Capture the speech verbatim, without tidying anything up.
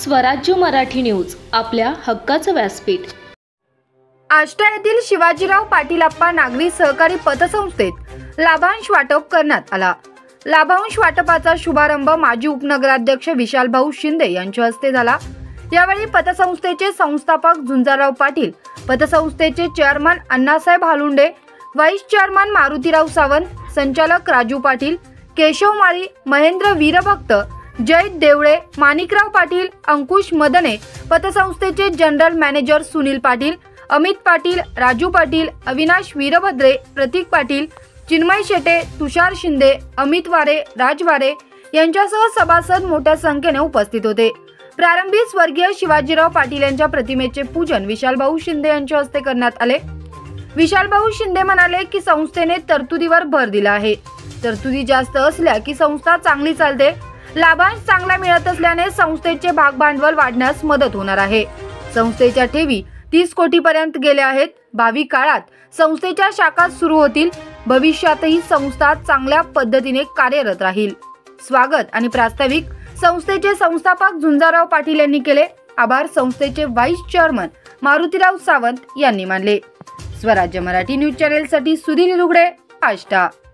स्वराज्य मराठी न्यूज, आपल्या हक्काचं व्यासपीठ। आष्टा येथील शिवाजीराव पाटीलप्पा नागरी सहकारी पतसंस्थेत लाभांश वाटप करण्यात आला। लाभांश वाटपाचा शुभारंभ माजी उपनगराध्यक्ष विशालभाऊ शिंदे यांच्या हस्ते झाला। यावेळी पतसंस्थेचे संस्थापक झुंजारराव पाटील, पतसंस्थेचे chairman Annasaheb Halunde, vice chairman Marutirao Sawant, संचालक राजू पाटील, केशव माळी, महेंद्र वीरभक्त, जय देवळे, माणिकराव पाटील, अंकुश मदने, पतसंस्थेचे जनरल मॅनेजर सुनील पाटील, अमित पाटील, राजू पाटील, अविनाश वीरभद्रे, प्रतीक पाटील, चिन्मय शेटे, तुषार शिंदे, अमित वारे, राज वारे यांच्यासह सभासद मोठ्या संख्येने उपस्थित होते। प्रारंभी स्वर्गीय शिवाजीराव पाटील यांच्या प्रतिमेचे पूजन विशालभाऊ शिंदे यांच्या हस्ते करण्यात आले। विशालभाऊ शिंदे म्हणाले की संस्थेने तरतुदीवर भर दिला आहे। तरतुदी जास्त असल्या की संस्था चांगली चालते। लाभांश चांगला मिळत असल्याने संस्थेचे भागभांडवल वाढण्यास मदत होणार आहे। संस्थेच्या ठेवी तीस कोटी पर्यंत गेल्या आहेत। भावी काळात संस्थेच्या शाखा सुरू होतील। भविष्यातही संस्था चांगल्या पद्धतीने कार्यरत राहील। स्वागत आणि प्रास्ताविक संस्थेचे संस्थापक झुंजारराव पाटील यांनी केले। आभार संस्थेचे व्हाईस चेअरमन मारुतीराव सावंत यांनी मानले। स्वराज्य मराठी न्यूज चॅनेल साठी सुधीर रुगडे, आष्टा।